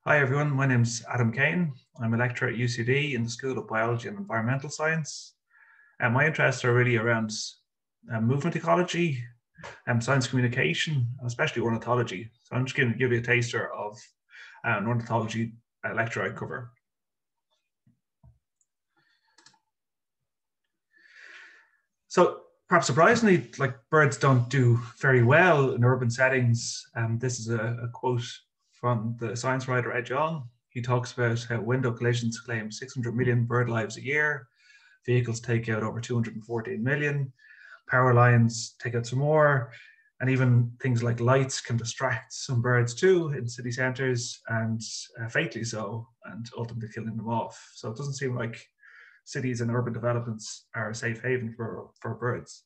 Hi everyone, my name's Adam Kane. I'm a lecturer at UCD in the School of Biology and Environmental Science. And my interests are really around movement ecology, science communication, and especially ornithology. So I'm just going to give you a taster of an ornithology lecture I cover. So perhaps surprisingly, like birds don't do very well in urban settings. This is a quote from the science writer Ed Yong. He talks about how window collisions claim 600 million bird lives a year. Vehicles take out over 214 million. Power lines take out some more. And even things like lights can distract some birds too in city centres, and fatally so, and ultimately killing them off. So it doesn't seem like cities and urban developments are a safe haven for birds.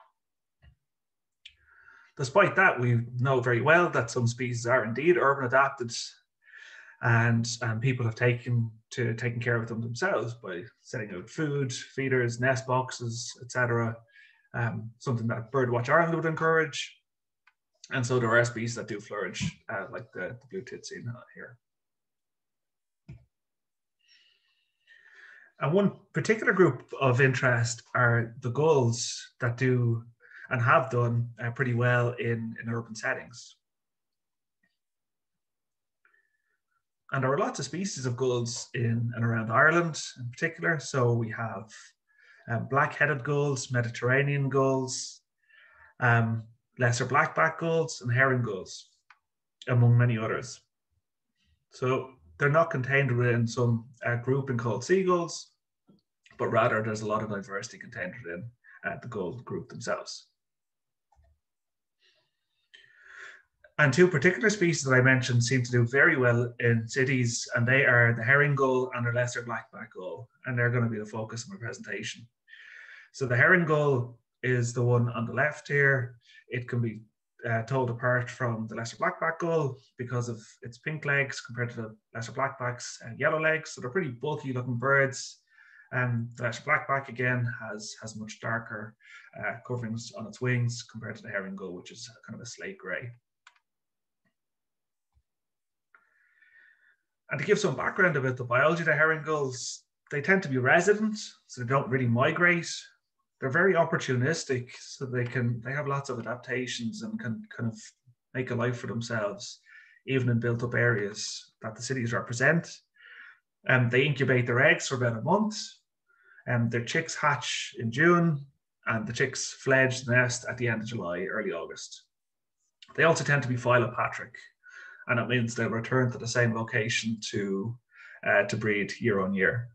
Despite that, we know very well that some species are indeed urban adapted, and people have taken care of them themselves by setting out food, feeders, nest boxes, etc. Something that Birdwatch Ireland would encourage. And so there are species that do flourish, like the blue tit seen here. And one particular group of interest are the gulls that do and have done pretty well in urban settings. And there are lots of species of gulls in and around Ireland in particular. So we have black-headed gulls, Mediterranean gulls, lesser blackback gulls, and herring gulls, among many others. So they're not contained within some grouping called seagulls, but rather there's a lot of diversity contained within the gull group themselves. And two particular species that I mentioned seem to do very well in cities, and they are the herring gull and the lesser blackback gull, and they're going to be the focus of my presentation. So the herring gull is the one on the left here. It can be told apart from the lesser blackback gull because of its pink legs compared to the lesser blackback's yellow legs. So they're pretty bulky looking birds. The lesser blackback again has much darker coverings on its wings compared to the herring gull, which is kind of a slate grey. And to give some background about the biology of the herring gulls, they tend to be resident, so they don't really migrate. They're very opportunistic, so they have lots of adaptations and can kind of make a life for themselves, even in built-up areas that the cities represent. They incubate their eggs for about a month, and their chicks hatch in June, and the chicks fledge the nest at the end of July, early August. They also tend to be philopatric, and it means they'll return to the same location to breed year on year.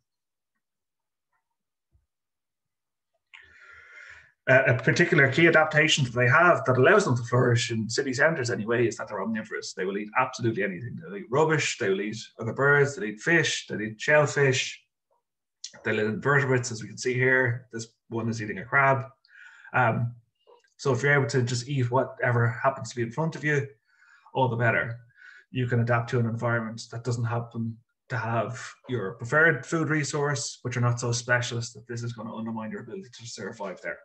A particular key adaptation that they have that allows them to flourish in city centres anyway is that they're omnivorous. They will eat absolutely anything. They'll eat rubbish, they will eat other birds, they'll eat fish, they'll eat shellfish, they'll eat invertebrates, as we can see here. This one is eating a crab. So if you're able to just eat whatever happens to be in front of you, all the better. You can adapt to an environment that doesn't happen to have your preferred food resource, but you're not so specialist that this is going to undermine your ability to survive there.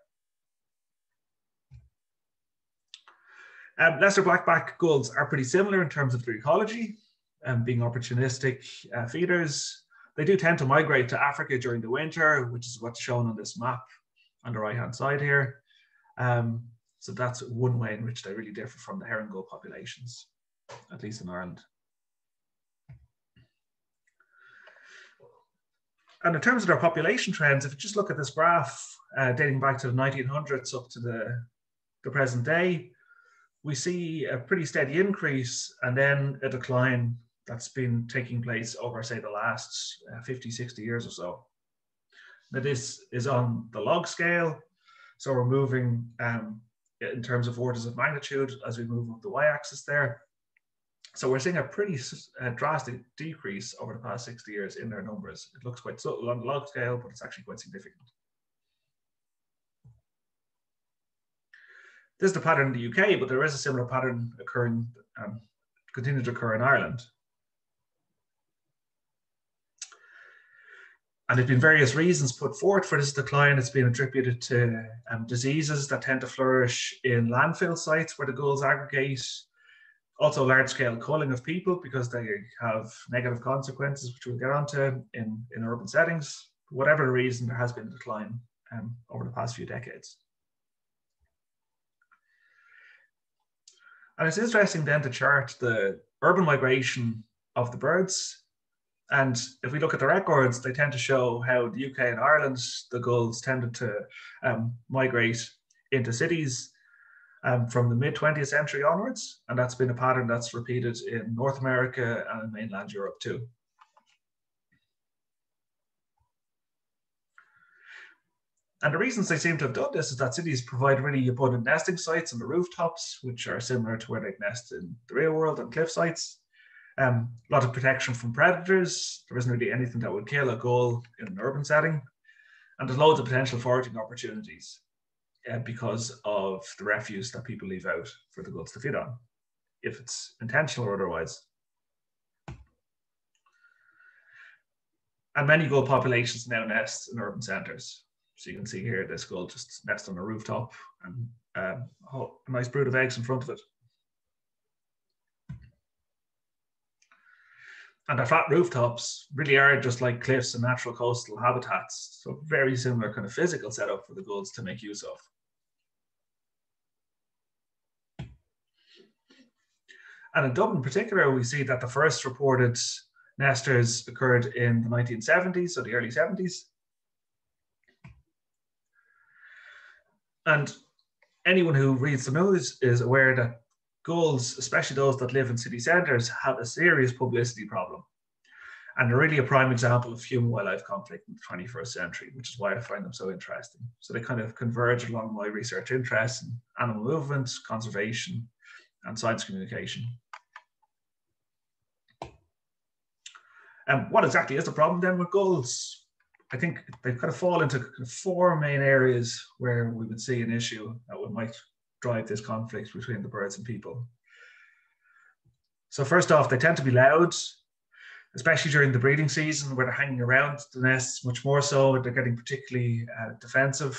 Lesser blackback gulls are pretty similar in terms of their ecology, being opportunistic feeders. They do tend to migrate to Africa during the winter, which is what's shown on this map on the right-hand side here. So that's one way in which they really differ from the herring gull populations, at least in Ireland. And in terms of their population trends, if you just look at this graph dating back to the 1900s up to the present day, we see a pretty steady increase and then a decline that's been taking place over, say, the last 50, 60 years or so. Now, this is on the log scale. So we're moving in terms of orders of magnitude as we move up the y-axis there. So we're seeing a pretty drastic decrease over the past 60 years in their numbers. It looks quite subtle on the log scale, but it's actually quite significant. This is the pattern in the UK, but there is a similar pattern occurring, continue to occur in Ireland. And there's been various reasons put forward for this decline. It's been attributed to diseases that tend to flourish in landfill sites where the gulls aggregate. Also large-scale culling of people because they have negative consequences, which we'll get onto in urban settings. For whatever the reason, there has been a decline over the past few decades. And it's interesting then to chart the urban migration of the birds. And if we look at the records, they tend to show how the UK and Ireland, the gulls tended to migrate into cities from the mid-20th century onwards. And that's been a pattern that's repeated in North America and in mainland Europe too. And the reasons they seem to have done this is that cities provide really abundant nesting sites on the rooftops, which are similar to where they nest in the real world on cliff sites. A lot of protection from predators. There isn't really anything that would kill a gull in an urban setting. And there's loads of potential foraging opportunities because of the refuse that people leave out for the gulls to feed on, if it's intentional or otherwise. And many gull populations now nest in urban centres. So you can see here, this gull just nests on a rooftop and a nice brood of eggs in front of it. And the flat rooftops really are just like cliffs and natural coastal habitats. So very similar kind of physical setup for the gulls to make use of. And in Dublin in particular, we see that the first reported nesters occurred in the 1970s, so the early 70s. And anyone who reads the news is aware that gulls, especially those that live in city centres, have a serious publicity problem. And they're really a prime example of human-wildlife conflict in the 21st century, which is why I find them so interesting. So they kind of converge along my research interests in animal movement, conservation, and science communication. And what exactly is the problem then with gulls? I think they kind of fall into four main areas where we would see an issue that might drive this conflict between the birds and people. So first off, they tend to be loud, especially during the breeding season where they're hanging around the nests much more so. They're getting particularly defensive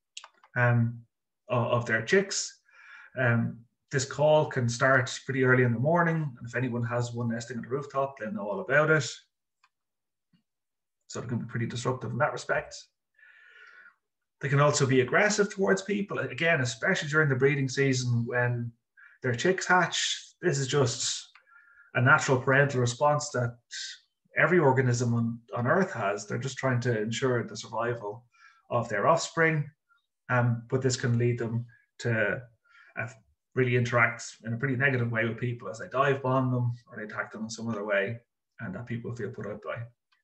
of their chicks. This call can start pretty early in the morning. And if anyone has one nesting on the rooftop, they'll know all about it. So it can be pretty disruptive in that respect. They can also be aggressive towards people, again, especially during the breeding season when their chicks hatch. This is just a natural parental response that every organism on Earth has. They're just trying to ensure the survival of their offspring. But this can lead them to really interact in a pretty negative way with people as they dive bomb them or they attack them in some other way, and that people feel put out by.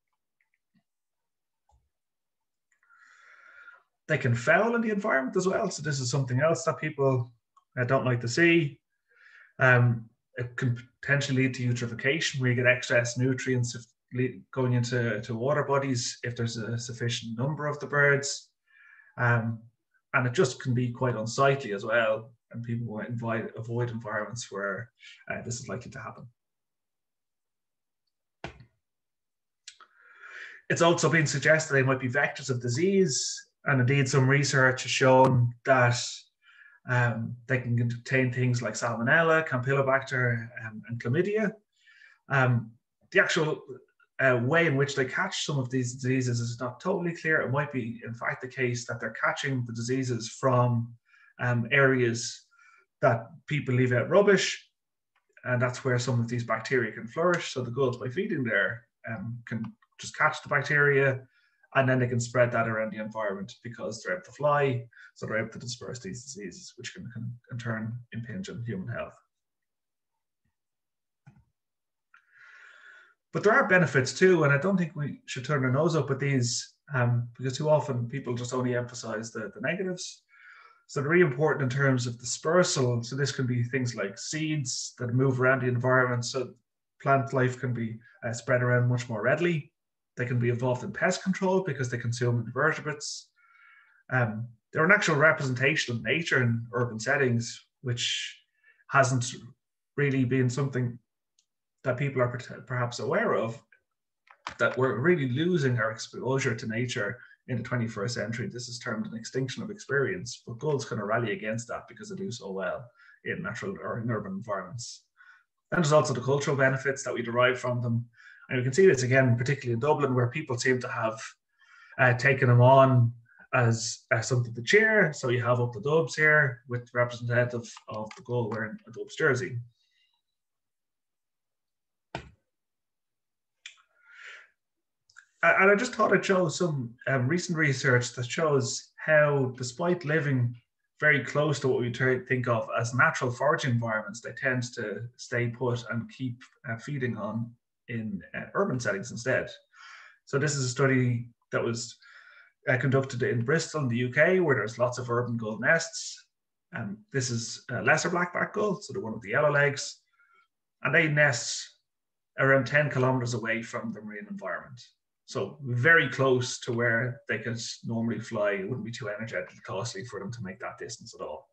They can foul in the environment as well. So this is something else that people don't like to see. It can potentially lead to eutrophication, where you get excess nutrients going into water bodies if there's a sufficient number of the birds. And it just can be quite unsightly as well. And people want to avoid environments where this is likely to happen. It's also been suggested they might be vectors of disease. And indeed, some research has shown that they can contain things like salmonella, campylobacter, and chlamydia. The actual way in which they catch some of these diseases is not totally clear. It might be, in fact, the case that they're catching the diseases from areas that people leave out rubbish, and that's where some of these bacteria can flourish. So the gulls, by feeding there, can just catch the bacteria, and then they can spread that around the environment because they're able to fly, so they're able to disperse these diseases, which can in turn impinge on human health. But there are benefits too, and I don't think we should turn our nose up at these because too often people just only emphasize the negatives. So they're really important in terms of dispersal. So this can be things like seeds that move around the environment, so plant life can be spread around much more readily. They can be involved in pest control because they consume invertebrates. They're an actual representation of nature in urban settings, which hasn't really been something that people are perhaps aware of, that we're really losing our exposure to nature in the 21st century. This is termed an extinction of experience, but gulls kind of rally against that because they do so well in natural or in urban environments. And there's also the cultural benefits that we derive from them. And we can see this again, particularly in Dublin, where people seem to have taken them on as something to cheer. So you have up the Dubs here with representative of the gull wearing a Dubs jersey. And I just thought I'd show some recent research that shows how, despite living very close to what we think of as natural foraging environments, they tend to stay put and keep feeding on in urban settings instead. So this is a study that was conducted in Bristol in the UK, where there's lots of urban gull nests. This is a lesser blackback gull, so the one with the yellow legs, and they nest around 10 kilometers away from the marine environment. So very close to where they could normally fly. It wouldn't be too energetically costly for them to make that distance at all.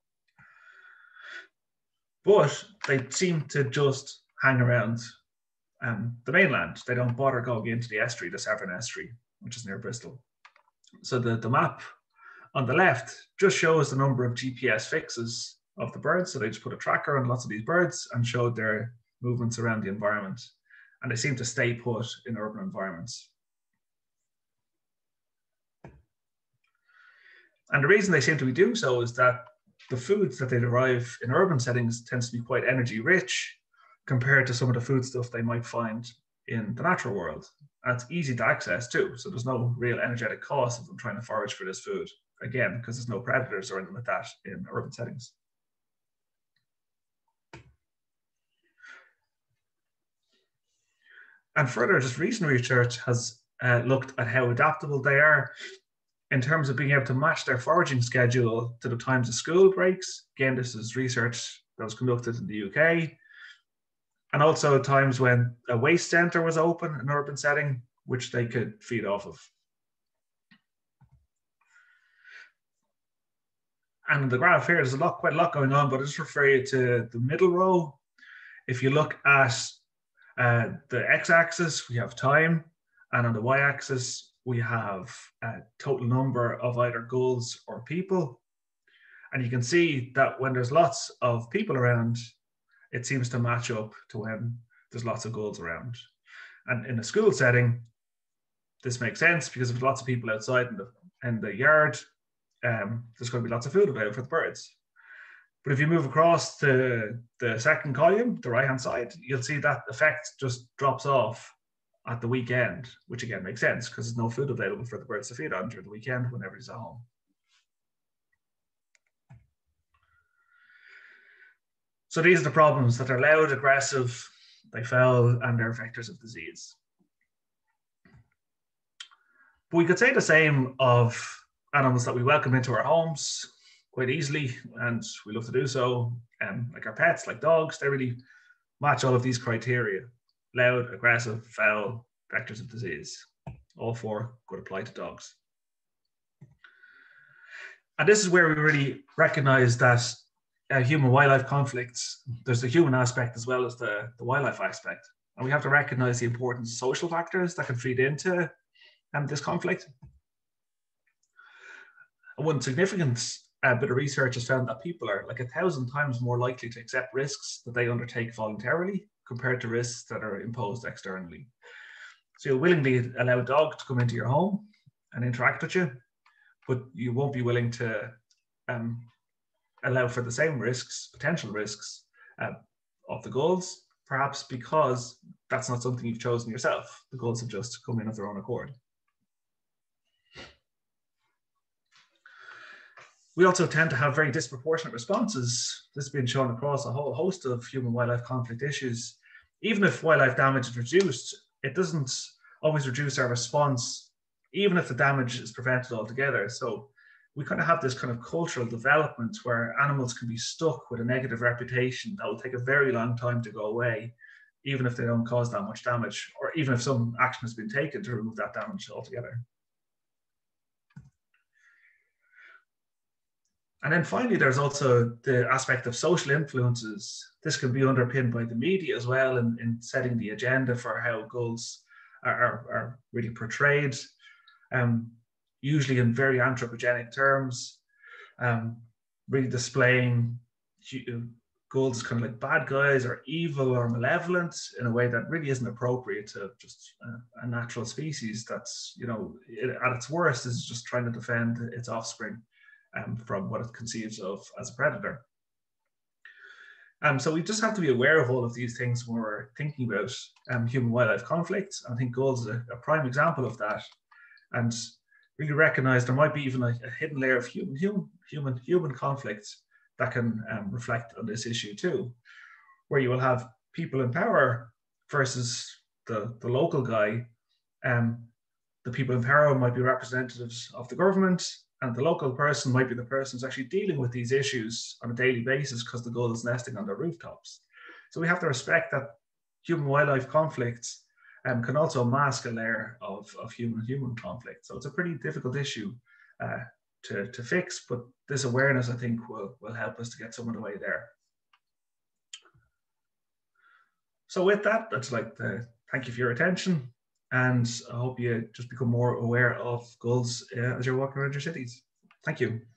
But they seem to just hang around the mainland. They don't bother going into the estuary, the Severn estuary, which is near Bristol. So the map on the left just shows the number of GPS fixes of the birds. So they just put a tracker on lots of these birds and showed their movements around the environment. And they seem to stay put in urban environments. And the reason they seem to be doing so is that the foods that they derive in urban settings tends to be quite energy rich compared to some of the food stuff they might find in the natural world. And it's easy to access too. So there's no real energetic cost of them trying to forage for this food. Again, because there's no predators or anything like that in urban settings. And further, just recent research has looked at how adaptable they are in terms of being able to match their foraging schedule to the times of school breaks. Again, this is research that was conducted in the UK. And also times when a waste centre was open in an urban setting, which they could feed off of. And in the graph here, there's quite a lot going on, but I'll just refer you to the middle row. If you look at the x-axis, we have time, and on the y-axis, we have a total number of either gulls or people. And you can see that when there's lots of people around, it seems to match up to when there's lots of gulls around. And in a school setting, this makes sense because if there's lots of people outside in the yard, there's going to be lots of food available for the birds. But if you move across to the second column, the right-hand side, you'll see that effect just drops off at the weekend, which again makes sense because there's no food available for the birds to feed on during the weekend when everybody's at home. So these are the problems that are loud, aggressive, they fell, and they're vectors of disease. But we could say the same of animals that we welcome into our homes quite easily, and we love to do so. Like our pets, like dogs, they really match all of these criteria. Loud, aggressive, foul, vectors of disease. All four could apply to dogs. And this is where we really recognize that human-wildlife conflicts, there's the human aspect as well as the wildlife aspect. And we have to recognize the importance of social factors that can feed into this conflict. And one significant bit of research has found that people are like 1,000 times more likely to accept risks that they undertake voluntarily compared to risks that are imposed externally. So you'll willingly allow a dog to come into your home and interact with you, but you won't be willing to allow for the same risks, potential risks of the gulls, perhaps because that's not something you've chosen yourself. The gulls have just come in of their own accord. We also tend to have very disproportionate responses. This has been shown across a whole host of human-wildlife conflict issues. Even if wildlife damage is reduced, it doesn't always reduce our response, even if the damage is prevented altogether. So we kind of have this kind of cultural development where animals can be stuck with a negative reputation that will take a very long time to go away, even if they don't cause that much damage, or even if some action has been taken to remove that damage altogether. And then finally, there's also the aspect of social influences. This can be underpinned by the media as well in setting the agenda for how gulls are really portrayed, usually in very anthropogenic terms, really displaying gulls as kind of like bad guys or evil or malevolent in a way that really isn't appropriate to just a natural species that's, you know, at its worst is just trying to defend its offspring from what it conceives of as a predator. So we just have to be aware of all of these things when we're thinking about human-wildlife conflicts. I think gulls is a prime example of that, and really recognize there might be even a hidden layer of human conflicts that can reflect on this issue too, where you will have people in power versus the local guy. The people in power might be representatives of the government, and the local person might be the person who's actually dealing with these issues on a daily basis because the gull is nesting on their rooftops. So we have to respect that human-wildlife conflicts can also mask a layer of human-human conflict. So it's a pretty difficult issue to fix, but this awareness, I think, will help us to get some of the way there. So with that, I'd like to thank you for your attention, and I hope you just become more aware of gulls as you're walking around your cities. Thank you.